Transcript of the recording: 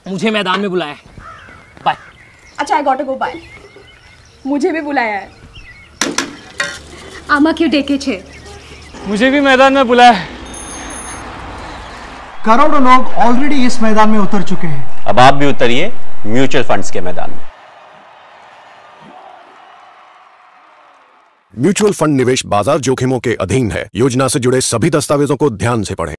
मुझे मैदान में बुलाया है। बाय। अच्छा, I got to go, bye. मुझे भी बुलाया है। आमा क्यों डेके छे? मुझे भी मैदान में बुलाया है। करोड़ों लोग ऑलरेडी इस मैदान में उतर चुके हैं। अब आप भी उतरिए म्यूचुअल फंड्स के मैदान में। म्यूचुअल फंड निवेश बाजार जोखिमों के अधीन है। योजना से जुड़े सभी दस्तावेजों को ध्यान से पढ़ें।